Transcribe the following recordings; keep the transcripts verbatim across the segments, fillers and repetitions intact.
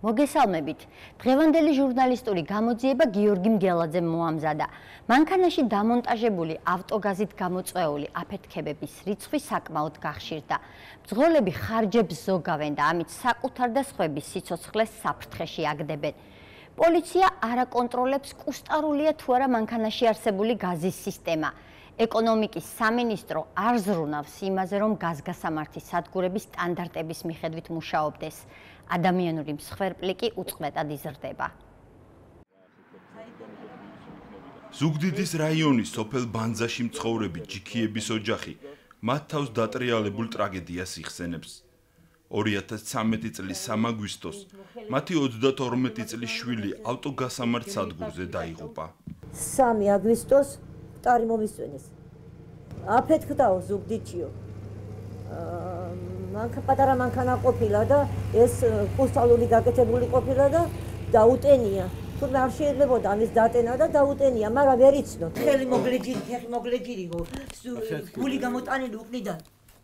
მოგესალმებით. დღევანდელი ჟურნალისტური გამოძიება გიორგი მგელაძემ მოამზადა. მანქანაში დამონტაჟებული ავტოგაზით გამოწვეული აფეთქებების რიცხვი საკმაოდ გახშირდა. მძღოლები ხარჯებს ზოგავენ და ამით საკუთარ და სხვების სიცოცხლეს საფრთხეში აგდებენ. პოლიცია არ აკონტროლებს კუსტარულია თუ არა მანქანაში არსებული გაზის სისტემა. ეკონომიკის სამინისტრო არ ზრუნავს იმაზე, რომ გაზგასამართი სადგურები სტანდარტების მიხედვით მუშაობდეს. ადამიანური მსხვერპლი კი უწყვეტად იზრდება. ზუგდიდის რაიონის სოფელ ბანძაში მცხოვრები ჯიქიების ოჯახი მათ თავს დატრიალებულ ტრაგედიას იხსენებს. ორი ათას ცხრამეტი წლის სამ აგვისტოს მათი ოცდათორმეტი წლის შვილი ავტოგასამართ სადგურზე დაიღუპა. სამი აგვისტოს მტარი მომისვენეს. აფეთქდაო ზუგდიდშიო. მანქანა პატარა მანქანა ყოფილა და ეს კუსტალური გაკეთებული ყოფილა და დაუტენია. თუმცა არ შეიძლებოდა ამის დატენა და დაუტენია, მაგრამ ვერ იცნო. ხელი მოგლეჯირი, ხელი მოგლეჯირიღო. გული გამოტანილი უყნიდან.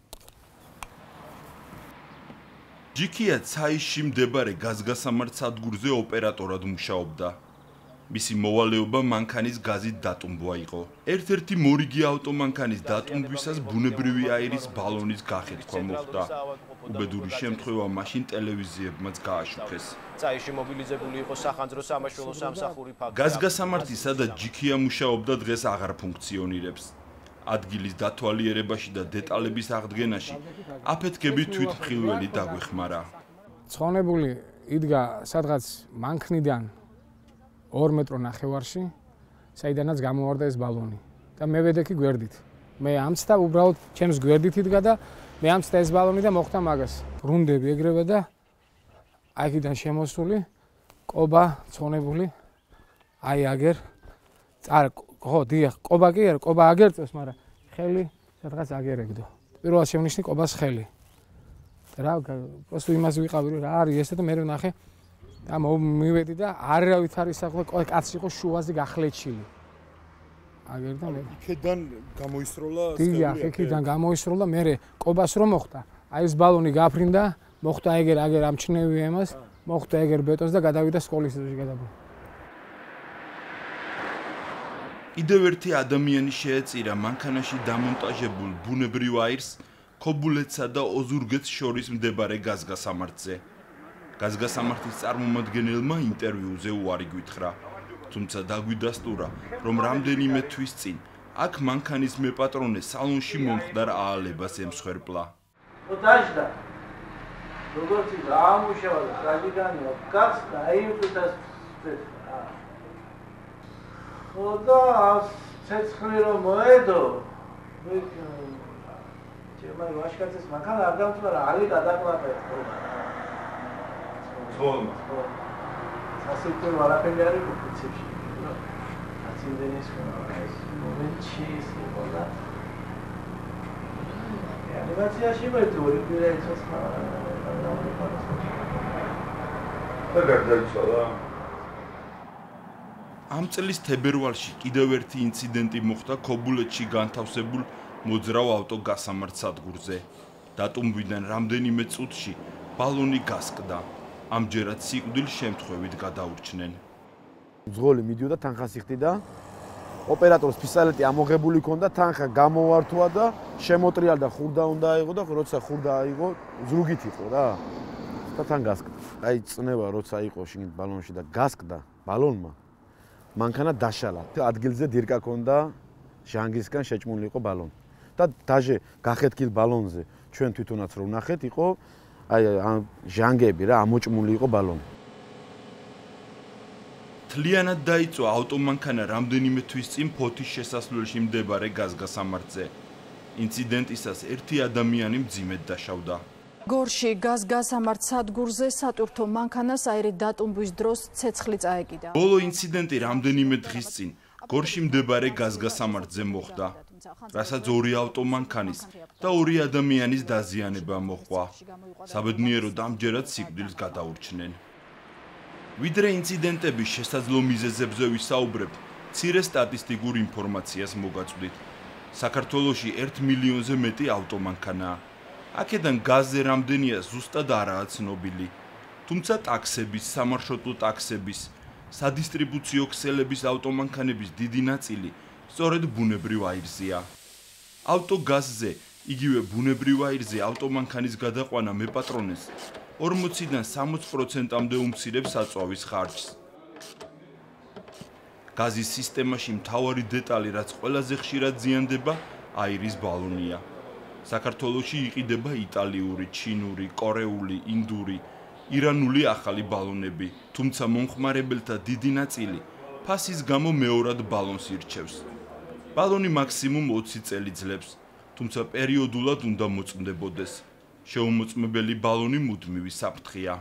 ჯიქია ცაისში მდებარე გაზგასამართ სადგურზე ოპერატორად მუშაობდა. მისი მოვალეობა მანქანის გაზით დატუმბვა იყო. ერთ-ერთი მორიგი ავტომანქანის დატუმბვისას ბუნებრივი აირის ბალონის გახეთქვა მოხდა. უბედური შემთხვევა მაშინ ტელევიზიებმაც გააშუქეს. წაიში მობილიზებული იყო სახანძრო სამაშველო სამსახური ფაქტი. გაზგასამართი სადაც ჯიქია მუშაობდა დღეს აღარ ფუნქციონირებს. ადგილის დათვალიერებაში და დეტალების აღდგენაში აფეთქების თვითმხილველი დაგვეხმარა. ცხონებული იდგა სადღაც მანქნიდან ორ მეტრო ნახევარში, საიდანაც გამოვარდა ეს ბალონი და მე ვედექი გვერდით. მე ამცდა უბრალოდ ჩემს გვერდით იდგა და მე ამცდა ეს ბალონი და მოხდა მაგას. ბრუნდები ეგრევე და აიქიდან შემოსული ყობა ცხონებული აი აგერ წარ ხო დიახ ყობა კი არა ყობა აგერწევს, მაგრამ ხელი სადღაც აგერეგდო. პირველად შევნიშნე ყობას ხელი. რა პროსტო იმას ვიყავი რა არის ესე და მე ვნახე და მივედი და არავით არის ახლა კაცი იყო შუაზე გახლეჩილი. აგერ და მე იქიდან გამოისროლა დიახ, იქიდან გამოისროლა, მე ყობას რომ მოხდა. აი ეს ბალონი გაფრინდა, მოხდა ეგერ აგერ ამჩნევი ემას, მოხდა ეგერ ბეტონს და გადავიდა სკოლის ძეში გადაბო. კიდევ ერთი ადამიანი შეეწირა მანქანაში დამონტაჟებულ ბუნებრივ აირს ქობულეთსა და ოზურგეთს შორის მდებარე გაზგასამართზე. გაზგასამართის წარმომადგენელმა ინტერვიუზე უარი გვითხრა, თუმცა დაგვიდასტურა, რომ რამდენიმე თვის წინ აქ მანქანის მეპატრონე სალონში მომხდარ აალებას ემსხვერპლა. დაждდა. როგორც ამუშავა ტრაგედია, გასდა აიუტას ხოდა ცეცხლი რომ მოედო მე ჩემი ვაშკაცის მანქანა არ დამწვარა, ალი გადაყლაპე. Zvolno. Sasvim varapeli ari kupiceši. Acindeni smo momentči si voda. Animacija še ima tu, bile je čas na ამ წლის თებერვალში კიდევ ერთი ინციდენტი მოხდა ქობულეთში განთავსებულ მოძრავ ავტოგასამართ სადგურზე. დატუმბვიდან რამდენიმე წუთში ბალონი გასკდა. ამჯერად სიკვდილ შემთხვევით გადაურჩნენ. მძღოლი მიდიოდა თანხას იხდიდა. ოპერატორს პისტოლეტი ამოღებული ჰქონდა, თანხა გამოვართვა და შემოტრიალდა, ხურდა უნდა აიღო და როცა ხურდა აიღო, ზრუგით იყო რა. და თან გასკდა. აი წნევა როცა იყო შიგნით ბალონში და გასკდა ბალონმა. მანქანა დაშალა. ადგილზე დირკა ჰქონდა, ჟანგისგან შეჭმული იყო ბალონი. და დაჟე გახეთქილ ბალონზე ჩვენ თვითონაც რო ვნახეთ იყო აი ჟანგები რა ამოჭმული იყო ბალონი. თლიანად დაიწვა ავტომანქანა რამდენიმე თვის წინ ფოთის შესასვლელში მდებარე გაზგასამართზე. ინციდენტისას ერთი ადამიანი მძიმედ დაშავდა. გორში გაზგასამართ სადგურზე სატვირთო მანქანას აირით დატუმბვის დროს ცეცხლი წაეკიდა. ბოლო ინციდენტი რამდენიმე დღის წინ გორში მდებარე გაზგასამართზე მოხდა. რასაც ორი ავტომანქანის და ორი ადამიანის დაზიანება მოჰყვა. საბედნიეროდ ამჯერად სიკვდილს გადაურჩნენ. ვიდრე ინციდენტების შესაძლო მიზეზებზე ვისაუბრებ, მცირე სტატისტიკურ ინფორმაციას მოგაწვდით. საქართველოში ერთ მილიონზე მეტი ავტომანქანაა. აქედან გაზზე რამდენია ზუსტად არაა ცნობილი. თუმცა ტაქსების, სამარშრუტო ტაქსების, სადისტრიბუციო ქსელების ავტომანქანების დიდი ნაწილი სწორედ ბუნებრივ აირზეა. ავტოგაზზე, იგივე ბუნებრივ აირზე ავტომანქანის გადაყვანა მეპატრონეს ორმოციდან სამოცი პროცენტამდე უმცირებს საწვავის ხარჯს. გაზის სისტემაში მთავარი დეტალი, რაც ყველაზე ხშირად ზიანდება, აირის ბალონია. საქართველოში იყიდება იტალიური, ჩინური, კორეული, ინდური, ირანული ახალი ბალონები, თუმცა მომხმარებელთა დიდი ნაწილი ფასის გამო მეორად ბალონს ირჩევს. ბალონი მაქსიმუმ ოცი წელი ძლებს, თუმცა პერიოდულად უნდა მოწმდებოდეს. შეუმოწმებელი ბალონი მუდმივი საფრთხეა.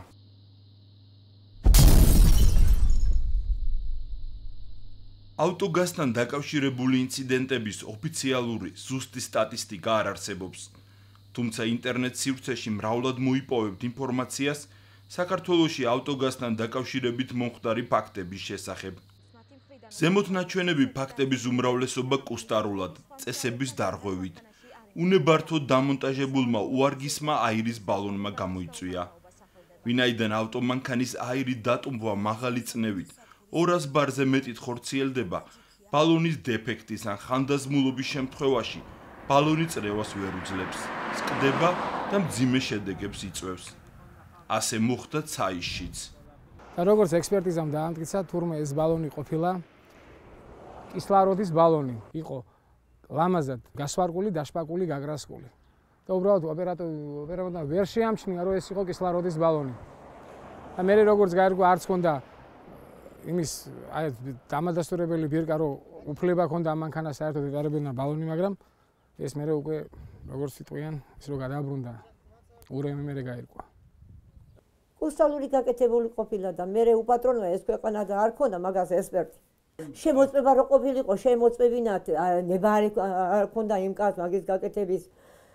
ავტოგაზთან დაკავშირებული ინციდენტების ოფიციალური ზუსტი სტატისტიკა არ არსებობს. თუმცა ინტერნეტ სივრცეში მრავლად მოიპოვებთ ინფორმაციას საქართველოში ავტოგაზთან დაკავშირებით მომხდარი ფაქტების შესახებ. ზემოთ ნაჩვენები ფაქტების უმრავლესობა კუსტარულად, წესების დარღვევით, უნებართოდ დამონტაჟებულმა უარგისმა აირის ბალონმა გამოიწვია. ვინაიდან ავტომანქანის აირი დატუმბვა მაღალი წნევით ორას ბარზე მეტით ხორციელდება, ბალონის დეფექტის ან ხანდაზმულობის შემთხვევაში ბალონი წრევას ვერ უძლებს, სკდება და მძიმე შედეგებს იწვევს. ასე მოხდა ცაიშშიც. და როგორც ექსპერტიზამ დაამტკიცა, თურმე ეს ბალონი ყოფილა კისლაროდის ბალონი, იყო ლამაზად გასვარგული, დაშპაკული, გაგრასკული. და უბრალოდ ოპერატორმა ვერ შეამჩნია, რომ ეს იყო კისლაროდის ბალონი. და მე როგორც გაირკვა, არც ჰქონდა იმის აი დამადასტურებელი ბირკა, რომ უფლება ჰქონდა ამ მანქანას საერთოდ ეტარებინა ბალონი, მაგრამ ეს მე უკვე როგორც სიტყვიან, ის რო გადააბრუნდა, ურემი მე გაირკვა. კუსტალური გაკეთებული ყოფილა და მე უპატრონოა ეს ქვეყანა და არ ქონდა მაგას ესპერტი. შემოწმება რო ყოფილიყო, შემოწმებინათ, ნება არ ქონდა იმ კაც მაგის გაკეთების.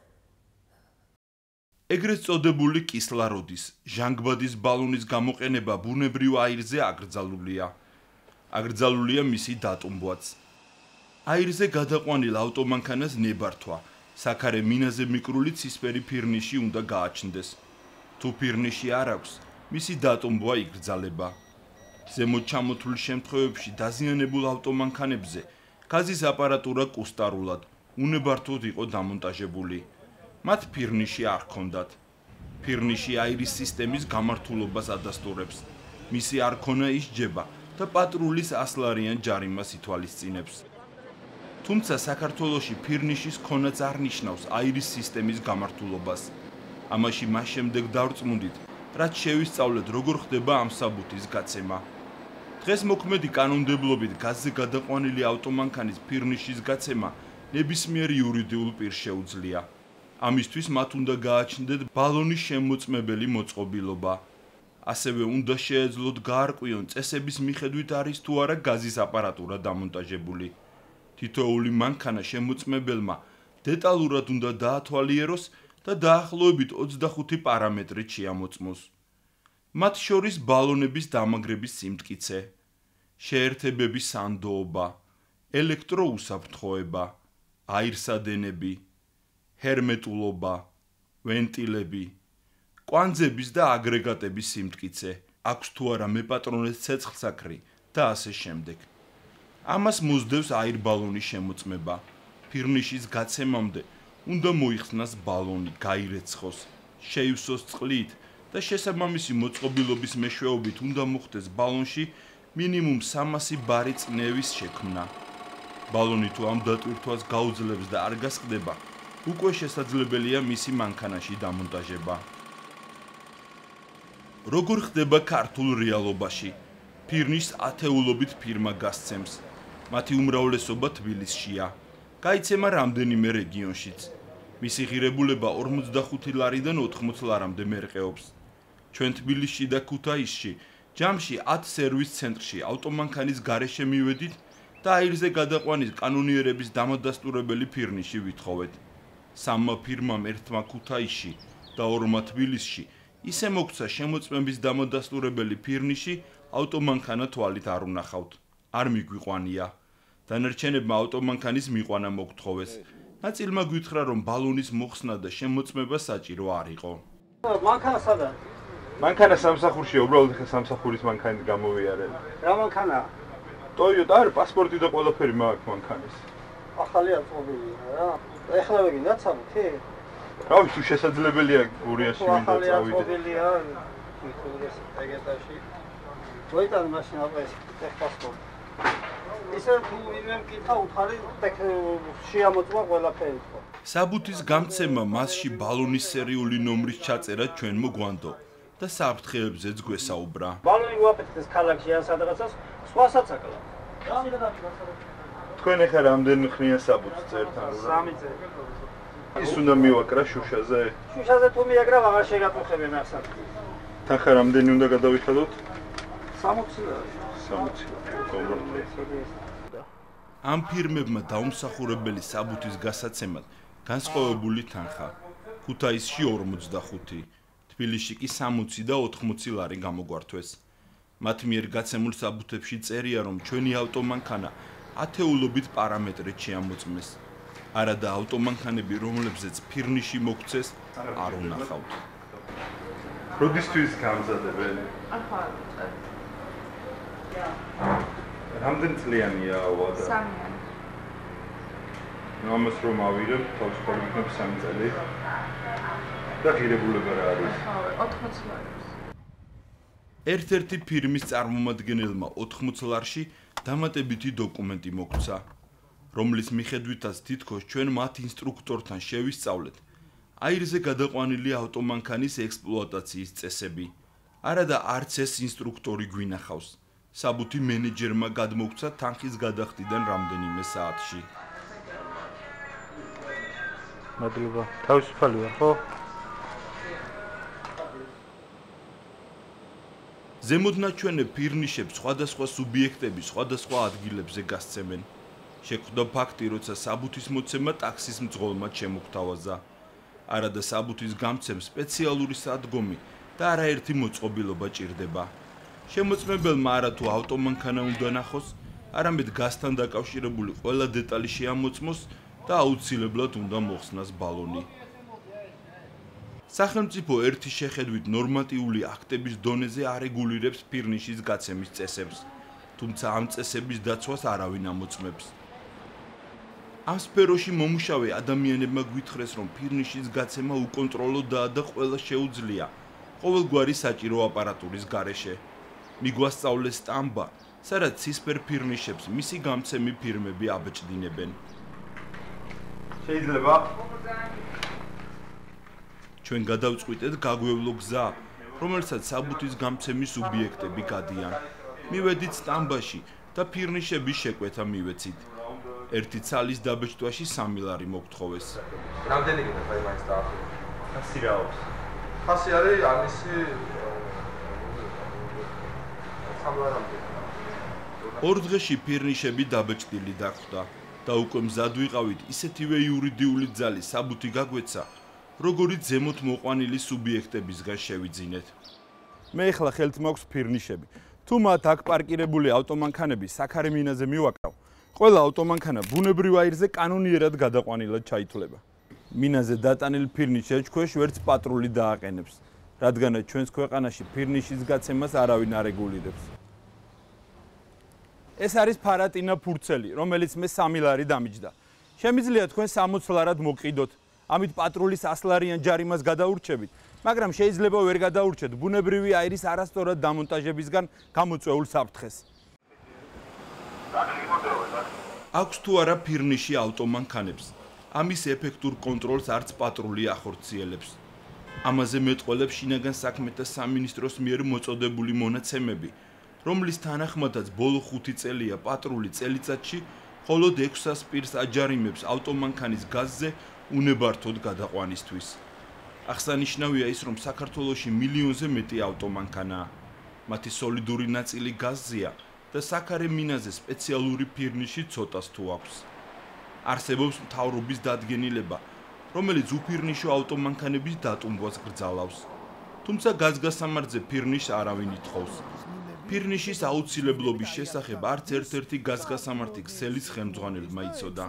ეგრეთ წოდებული კისლაროდის, ჟანგბადის ბალონის გამოყენება ბუნებრივ აირზე აკრძალულია. აკრძალულია მისი დატუმბვაც. აირზე გადაყვანილ ავტომანქანას ნებართვა, საქარე მინაზე მიკრული ცისფერი ფირნიში უნდა გააჩნდეს. თუ ფირნიში არ აქვს, მისი დატუმბვა იკრძალება. ზემოთ ჩამოთვლილ შემთხვევებში დაზიანებულ ავტომანქანებზე გაზის აპარატურა კუსტარულად, უნებართოდ იყო დამონტაჟებული. მათ ფირნიში არ ჰქონდათ. ფირნიში აირის სისტემის გამართულობას ადასტურებს. მისი არ ქონა ისჯება და პატრულის ასლარიან ჯარიმას ითვალისწინებს. თუმცა საქართველოში ფირნიშის ქონაც არ ნიშნავს აირის სისტემის გამართულობას. ამაში მას შემდეგ დავწმუნდით, რაც შევისწავლეთ, როგორ ხდება ამ საბუთის გაცემა. დღეს მოქმედი კანონმდებლობით გაზზე გადაყვანილი ავტომანქანის ფირნიშის გაცემა ნებისმიერ იურიდიულ პირს შეუძლია. ამისთვის მათ უნდა გააჩნდეთ ბალონის შემოწმებელი მოწყობილობა. ასევე უნდა შეეძლოთ გაარკვიონ წესების მიხედვით არის თუ არა გაზის აპარატურა დამონტაჟებული. თითოეული მანქანა შემოწმებელმა დეტალურად უნდა დაათვალიეროს და დაახლოებით ოცდახუთი პარამეტრით შეამოწმოს. მათ შორის ბალონების დამაგრების სიმტკიცე, შეერთებების სანდოობა, ელექტროუსაფრთხოება, აირსადენები, ჰერმეტულობა, ვენტილები, კვანძების და აგრეგატების სიმტკიცე, აქვს თუ არა მეპატრონეს ცეცხლსაქრი და ასე შემდეგ. ამას მოსდევს აირბალონის შემოწმება. ფირნიშის გაცემამდე უნდა მოიხსნას ბალონი, გაირეცხოს, შეივსოს წყლით და შესაბამისი მოწყობილობის მეშვეობით უნდა მოხდეს ბალონში მინიმუმ სამასი ბარი წნევის შექმნა. ბალონი თუ ამ დატვირთვას გაუძლებს და არ გასყდება, უკვე შესაძლებელია მისი მანქანაში დამონტაჟება. როგორ ხდება ქართულ რეალობაში? ფირნიშს ათეულობით ფირმა გასცემს. მათი უმრავლესობა თბილისშია. გაიცემა რამდენიმე რეგიონშიც. მისი ღირებულება ორმოცდახუთი ლარიდან ოთხმოცი ლარამდე მერყეობს. ჩვენ თბილისში და ქუთაისში ჯამში ათ სერვის ცენტრში ავტომანქანის გარეშე მივედით და აირზე გადაყვანის კანონიერების დამადასტურებელი ფირნიში ვითხოვეთ. სამმა ფირმამ ერთმა ქუთაისში და ორმა თბილისში ისე მოგცა შემოწმების დამადასტურებელი ფირნიში, ავტომანქანა თვალით არ უნახავთ. არ მიგვიყვანია. დანარჩენებმა ავტომანქანის მიყვანა მოგთხოვეს. ნაწილმა გვითხრა, რომ ბალონის მოხსნა და შემოწმება საჭირო არ იყო. მანქანა სადაა? მანქანა სამსახურშია, უბრალოდ ხა სამსახურის მანქანით გამოვიარეთ. რა მანქანაა? Toyota არ პასპორტი და ყველაფერი მაქვს მანქანის. ახალია წობილია რა. ეხლა ვიგინდა წავიდე? რავი, თუ შესაძლებელია გურიაში მინდა წავიდე. ახალია წობილია თუნდაც ეგეთაში. მოიტან მაშინ აპეს ტექპასპორტი. ისე თუ ვინმე მკითხა უთხარი შეამოწმა ყველაფერი ხო. საბუთის გამცემა მასში ბალონის სერიული ნომრის ჩაწერა ჩვენ მოგვანდო და საფრთხეებზეც გვესაუბრა. ბალონი გვაფეთქეს ქალაქში ან სადღაცას სხვასაც აკლა. თქვენ ახლა რამდენი ხნია საბუთს წერთ ანუ რა? სამი წელი. ის უნდა მივაკრა შუშაზე? შუშაზე თუ მიაკრა აღარ შეგატუხებენ ახლა. თანხა რამდენი უნდა გადავიხადოთ? სამოცი. სამოცი. ამ ფირმებმა დაუმსახურებელი საბუთის გასაცემად განსხვავებული თანხა. ქუთაისში ორმოცდახუთი, თბილისში კი სამოცი და ოთხმოცი ლარი გამოგვართვეს. მათ მიერ გაცემულ საბუთებში წერია, რომ ჩვენი ავტომანქანა ათეულობით პარამეტრით შეამოწმეს. არადა ავტომანქანები, რომლებზეც ფირნიში მოგვცეს, არ უნახავთ. როდისთვის გამზადებენ? ახლა რამდენი წლიანია ავადა? სამიანი. ამას რომ ავიღებ, თავს ხოლმე სამი წელი. და ღირებულება რა არის? ოთხმოცი ლარი. ერთ-ერთი ფირმის წარმომადგენელმა ოთხმოცი ლარში დამატებითი დოკუმენტი მოგცა, რომლის მიხედვითაც თითქოს ჩვენ მათ ინსტრუქტორთან შევისწავლეთ აირზე გადაყვანილი ავტომანქანის ექსპლუატაციის წესები. არადა არც ეს ინსტრუქტორი გვინახავს. საბუთი მენეჯერმა გადმოგცა თანხის გადახდიდან რამდენიმე საათში. მადლობა. თავისუფალია, ხო? ზემოდნაჩვენებ ფირნიშებს სხვადასხვა სუბიექტები სხვადასხვა ადგილებზე გასცემენ. შეხვდა ფაქტი, როცა საბუთის მოცემა ტაქსის მძღოლმა შემოგთავაზა. არადა საბუთის გამცემ სპეციალური სადგომი და არაერთი მოწყობილობა ჭირდება. შემოწმებელმა არა თუ ავტომანქანა უნდა ნახოს, არამედ გასთან დაკავშირებული ყველა დეტალი შეამოწმოს და აუცილებლად უნდა მოხსნას ბალონი. სახელმწიფო ერთი შეხედვით ნორმატიული აქტების დონეზე არეგულირებს ფირნიშის გაცემის წესებს, თუმცა ამ წესების დაცვას არავინ ამოწმებს. ამ სფეროში მომუშავე ადამიანებმა გვითხრეს, რომ ფირნიშის გაცემა უკონტროლოდაა და ყველა შეუძლია ყოველგვარი საჭირო აპარატურის გარეშე. მიგვასწავლეს სტამბა, სადაც ცისფერ ფირნიშებს მისი გამცემი ფირმები აბეჭდინებენ. შეიძლება ჩვენ გადავწყვიტეთ გაგვევლო გზა, რომელსაც საბუთის გამცემის სუბიექტები გადიან. მივედით სტამბაში და ფირნიშების შეკვეთა მივეცით. ერთი ცალის დაბეჭდვაში სამი ლარი მოგთხოვეს. რამდენი გინდა აი მაინც დაახო? ხასი რა აქვს? ხასი არის ამისი სამი ლარი. ორ დღეში ფირნიშები დაბეჭდილი დახვდა და უკვე მზად ვიყავით ისეთივე იურიდიული ძალის საბუთი გაგვეცა, როგორიც ზემოთ მოყვანილი სუბიექტებისგან შევიძინეთ. მე ახლა ხელთ მაქვს ფირნიშები. თუ მათ აქ პარკირებული ავტომანქანები საქარე მინაზე მივაკრავ, ყველა ავტომანქანა ბუნებრივ აირზე კანონიერად გადაყვანილად ჩაითვლება. მინაზე დატანილ ფირნიშს ეჭქვეშ ვერც პატრული დააყენებს, რადგანაც ჩვენს ქვეყანაში ფირნიშის გაცემას არავინ არ რეგულირებს. ეს არის ფარატინა ფურცელი, რომელიც მე სამი ლარი დამიჯდა. შემიძლია თქვენ სამოცი ლარად მოგყიდოთ. ამით პატრულის ასლარიან ჯარიმას გადაურჩებით, მაგრამ შეიძლება ვერ გადაურჩეთ ბუნებრივი აირის არასწორად დამონტაჟებისგან გამოწვეულ საფრთხეს. აქვს თუ არა ფირნიში ავტომანქანებს, ამის ეფექტურ კონტროლს არც პატრული ახორციელებს. ამაზე მეტყველებს შინაგან საქმეთა სამინისტროს მიერ მოწოდებული მონაცემები, რომლის თანახმადაც ბოლო ხუთი წელია პატრული წელიწადში მხოლოდ ექვსას პირს აჯარიმებს ავტომანქანის გაზზე უნებართოდ გადაყვანისთვის. აღსანიშნავია ის, რომ საქართველოში მილიონზე მეტი ავტომანქანაა. მათი სოლიდური ნაწილი გაზზეა და საქარე მინაზე სპეციალური ფირნიში ცოტას თუ აქვს. არსებობს მთავრობის დადგენილება, რომელიც უფირნიშო ავტომანქანების დატუმბვას გრძალავს. თუმცა გაზგასამართზე ფირნიშს არავინ ითხოვს. ფირნიშის აუცილებლობის შესახებ არც ერთ-ერთი გაზგასამართი ქსელის ხელმძღვანელმა იცოდა.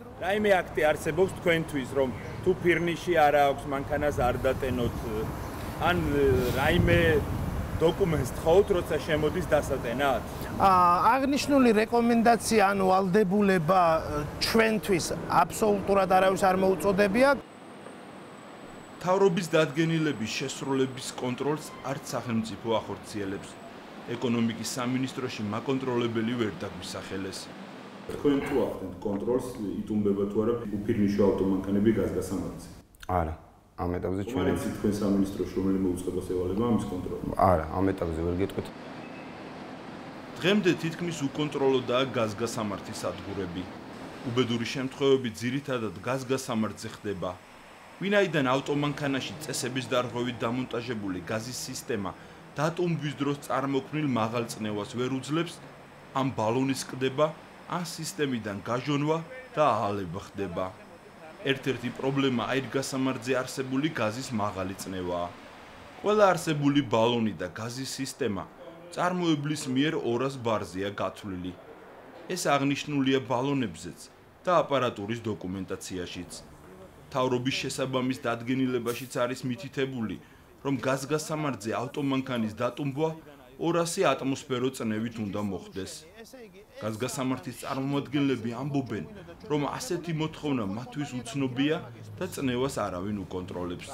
რაიმე აქტი არსებობს თქვენთვის, რომ თუ ფირნიში არა აქვს მანქანას არ დატენოთ? ან რაიმე დოკუმენტს თხოვთ, როცა შემოდის დასატენად? აღნიშნული რეკომენდაცია, ანუ ვალდებულება ჩვენთვის აბსოლუტურად არავის არ მოუწოდებია. მთავრობის დადგენილების შესრულების კონტროლს არც სახელმწიფო ახორციელებს. ეკონომიკის სამინისტროში მაკონტროლებელი ვერ დაგვისახელეს. თქვენ თუ ახდენთ კონტროლს, იტუმბება თუ არა უფირნიშო ავტომანქანები გაზგასამართზე? არა, ამ ეტაპზე ჩვენ ჩვენ თქვენ სამინისტროში რომელიმე უწყებას ევალება ამის კონტროლს? არა, ამ ეტაპზე ვერ გეტყვით. დღემდე თითქმის უკონტროლოდაა გაზგასამართის სადგურები. უბედური შემთხვევები ძირითადად გაზგასამართზე ხდება. ვინაიდან ავტომანქანაში წესების დარღვევით დამონტაჟებული გაზის სისტემა დატუმბვის დროს წარმოქმნილ მაღალ წნევას ვერ უძლებს, ამ ბალონის ყდება, ან სისტემიდან გაჟონვა და აალება ხდება. ერთ-ერთი პრობლემა აირგასამართზე არსებული გაზის მაღალი წნევაა. ყველა არსებული ბალონი და გაზის სისტემა წარმოებლის მიერ ორას ბარზეა გათვლილი. ეს აღნიშნულია ბალონებზეც და აპარატურის დოკუმენტაციაშიც. მთავრობის შესაბამის დადგენილებაშიც არის მითითებული, რომ გაზგასამართზე ავტომანქანის დატუმბვა ორასი ატმოსფერო წნევით უნდა მოხდეს. გაზგასამართის წარმომადგენლები ამბობენ, რომ ასეთი მოთხოვნა მათთვის უცნობია და წნევას არავინ უკონტროლებს.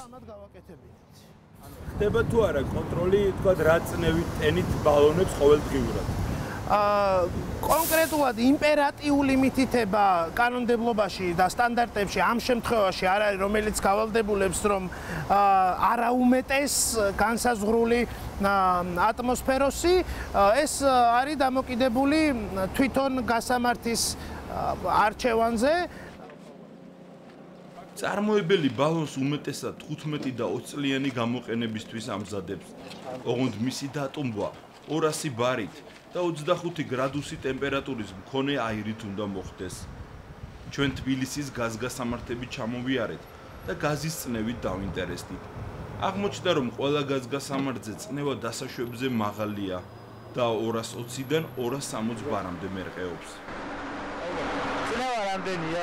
ხდება თუ არა კონტროლი, თქვა რა წნევით ტენით ბალონებს ყოველდღიურად? კონკრეტულად იმპერატიული მითითება კანონმდებლობაში და სტანდარტებში ამ შემთხვევაში არ არის, რომელიც გავალდებულებს, რომ არაუმეტეს განსაზღვრული ატმოსფეროსი, ეს არის დამოკიდებული თვითონ გასამართის არჩევანზე. წარმოებელი ბალონს უმეტესად თხუთმეტი და ოცი წლიანი გამოყენებისთვის ამზადებს. ოღონდ მისი დატუმბვა ორასი ბარით და ოცდახუთი გრადუსი ტემპერატურის მქონე აირით უნდა მოხდეს. ჩვენ თბილისის გაზგასამართები ჩამოვიარეთ და გაზის წნევით დავინტერესდით. აღმოჩნდა, რომ ყველა გაზგასამართზე წნევა დასაშვებზე მაღალია და ორას ოციდან ორას სამოცი ბარამდე მერყეობს. წნევა რამდენია?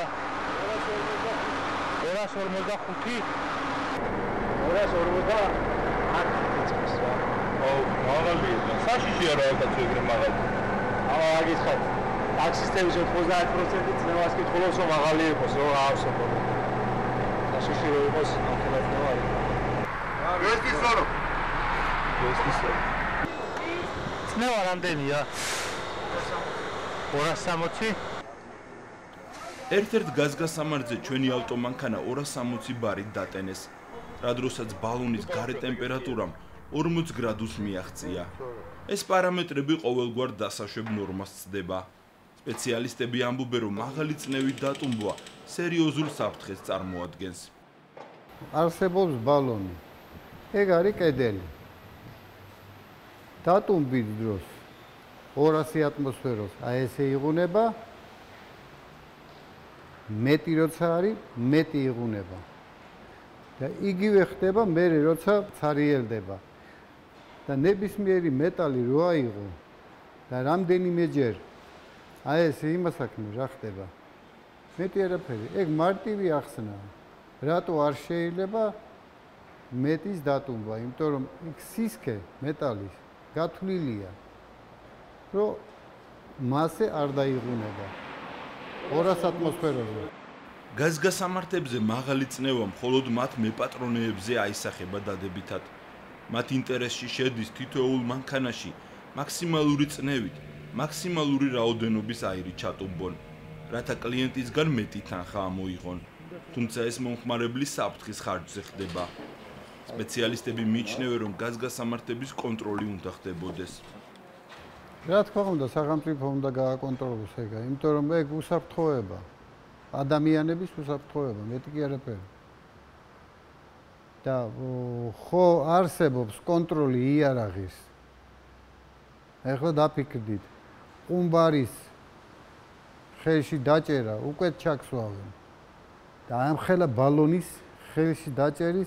ორას ორმოცდახუთი? ორას ორმოცდაათი წელს რა. ო, მაღალია. საშიშია რა კაცო ეგრე მაღალი. აა, აგიხარ. ტაქსისტების ოცდაათი პროცენტი წნევას კითხულობს, რომ მაღალი იყოს, რომ აავსებო. საშიში რო იყოს, ახლა წნევა არის. ვესკის სორო. ვესკის სორო. წნევა რამდენია? ორას სამოცი? ერთ-ერთ გაზგასამართზე ჩვენი ავტომანქანა ორას სამოცი ბარით დატენეს, რა დროსაც ბალონის გარე ტემპერატურამ ორმოცი გრადუსს მიაღწია. ეს პარამეტრები ყოველგვარ დასაშვებ ნორმას ცდება. სპეციალისტები ამბობენ, რომ მაღალი წნევით დატუმბვა სერიოზულ საფრთხეს წარმოადგენს. არსებობს ბალონი. ეგ არის კედელი. დატუმბვის დროს ორასი ატმოსფეროს აი ესე იღუნება. მეტი როცა არის, მეტი იღუნება. და იგივე ხდება მე როცა ცარიელდება. და ნებისმიერი მეტალი რო აიღო და რამდენიმეჯერ აი ესე იმასაკმე რა ხდება. მეტი არაფერი, ეგ მარტივი ახსნაა. რატო არ შეიძლება მეტის დატუმბვა, იმიტომ რომ იქ სისქე მეტალის გათვლილია, რომ მასე არ დაიღუნება. ორას ატმოსფეროზე. გაზგასამართებზე მაღალი წნევა მხოლოდ მათ მეპატრონეებზე აისახება დადებითად. მათ ინტერესში შედის თითოეულ მანქანაში მაქსიმალური წნევით, მაქსიმალური რაოდენობის აირი ჩატუმბონ, რათა კლიენტისგან მეტი თანხა ამოიღონ. თუმცა ეს მომხმარებლის საფრთხის ხარჯზე ხდება. სპეციალისტები მიიჩნევენ, რომ გაზგასამართების კონტროლი უნდა ხდებოდეს. რა თქმა უნდა, სახელმწიფო უნდა გააკონტროლოს ეგა, იმიტომ რომ ეგ უსაფრთხოება. ადამიანების უსაფრთხოება, მეტი კი არაფერი. და ხო არსებობს კონტროლი იარაღის. ეხლა დაფიქრდით, ყუმბარის ხელში დაჭერა უკვე ჩაქსვავენ. და ამ ხელა ბალონის ხელში დაჭერის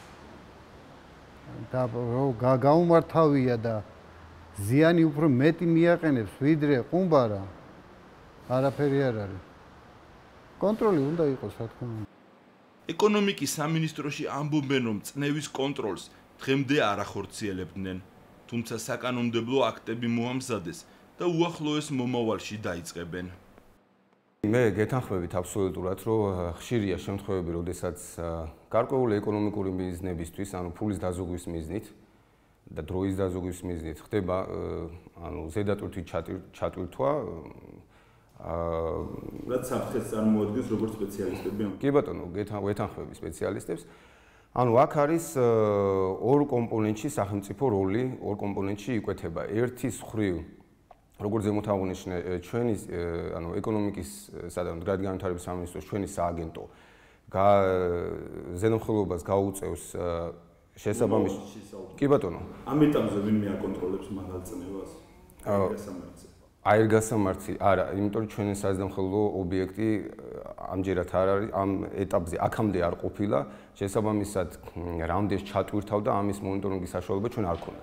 და გაუმართავია და ზიანი უფრო მეტი მიაყენებს ვიდრე ყუმბარა. არაფერი არ არის. კონტროლი უნდა იყოს, რა თქმა უნდა. ეკონომიკის სამინისტროში ამბობენ, რომ წნევის კონტროლს დღემდე არ ახორციელებდნენ, თუმცა საკანონმდებლო აქტები მოამზადეს და უახლოეს მომავალში დაიწყებენ. მე გეთანხმებით აბსოლუტურად, რომ ხშირია შემთხვევები, როდესაც გარკვეული ეკონომიკური მიზნებისთვის, ანუ ფულის დაზოგვის მიზნით და დროის დაზოგვის მიზნით ხდება, ანუ ზედატვირთვით ჩატვირთვა აა რაც საფრთხეს წარმოადგენს როგორც სპეციალისტები. კი ბატონო, გეთანხმები სპეციალისტებს. ანუ აქ არის ორ კომპონენტში სახელმწიფო როლი, ორ კომპონენტში იკვეთება. ერთის მხრივ, როგორც ზემოთ აღნიშნე, ჩვენი ანუ ეკონომიკის სადავო მდგრადი განვითარების სამინისტროს ჩვენი სააგენტო ზედამხედველობას გაუწევს შესაბამის. კი ბატონო. ამ ეტაპზე ვინმე აკონტროლებს მაგალწნევას? გასამართი. აირგასამართი არა, იმიტომ რომ ჩვენი საზედამხედველო ობიექტი ამჯერად არ არის, ამ ეტაპზე აქამდე არ ყოფილა, შესაბამისად რამდენს ჩატვირთავდა ამის მონიტორინგის საშუალება ჩვენ არ ქონდა.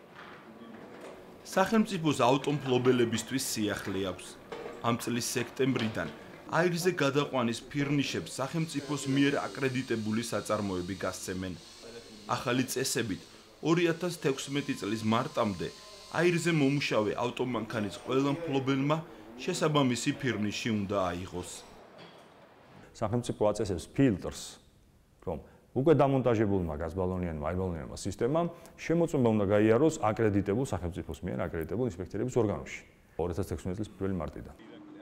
სახელმწიფოს ავტომფლობელებისთვის სიახლე აქვს. ამ წლის სექტემბრიდან აირზე გადაყვანის ფირნიშებს სახელმწიფოს მიერ აკრედიტებული საწარმოები გასცემენ. ახალი წესებით ორი ათას თექვსმეტი წლის მარტამდე აირზე მომუშავე ავტომანქანის ყველა მფლობელმა შესაბამისი ფირნიში უნდა აიღოს. სახელმწიფო აწესებს ფილტრს, რომ უკვე დამონტაჟებულმა გაზბალონიანმა აირბალონიანმა სისტემამ შემოწმება უნდა გაიაროს აკრედიტებულ სახელმწიფოს მიერ აკრედიტებულ ინსპექტორების ორგანოში ორი ათას თექვსმეტი წლის პირველი მარტიდან.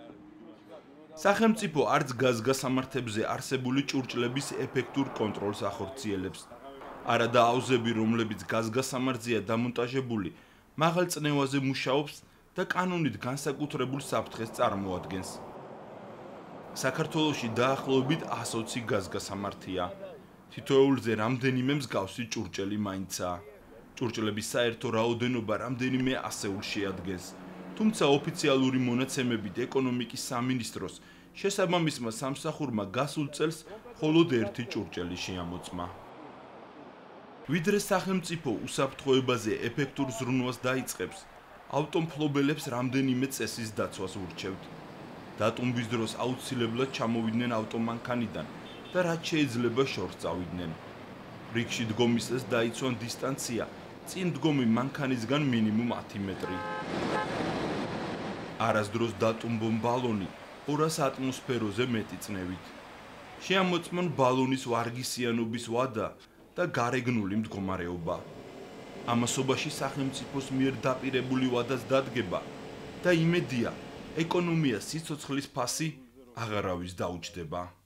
სახელმწიფო არც გაზგასამართებზე არსებული ჭურჭლების ეფექტურ კონტროლს ახორციელებს. არა და აუზები, რომლებიც გაზგასამართზეა დამონტაჟებული, მაღალ წნევაზე მუშაობს და კანონით განსაკუთრებულ საფრთხეს წარმოადგენს. საქართველოში დაახლოებით ასოცი გაზგასამართია. თითოეულზე რამდენიმე მსგავსი ჭურჭელი მაინცაა. ჭურჭლების საერთო რაოდენობა რამდენიმე ასეულს შეადგენს. თუმცა ოფიციალური მონაცემებით ეკონომიკის სამინისტროს შესაბამისმა სამსახურმა გასულ წელს მხოლოდ ერთი ჭურჭელი შეამოწმა. ვიდრე სახელმწიფო უსაფრთხოებაზე ეფექტურ ზრუნვას დაიწყებს, ავტომფლობელებს რამდენიმე წესის დაცვას ურჩევთ. დატუმბვის დროს აუცილებლად ჩამოვიდნენ ავტომანქანიდან და რაც შეიძლება შორს წავიდნენ. რიგში დგომისას დაიცვან დისტანცია წინ დგომი მანქანისგან მინიმუმ ათი მეტრი. არასდროს დატუმბონ ბალონი ორას ატმოსფეროზე მეტი წნევით. შეამოწმონ ბალონის ვარგისიანობის ვადა და გარეგნული მდგომარეობა. ამასობაში სახელმწიფოს მიერ დაპირებული ვადაც დადგება და იმედია ეკონომიას სიცოცხლის ფასი აღარავის დაუჯდება.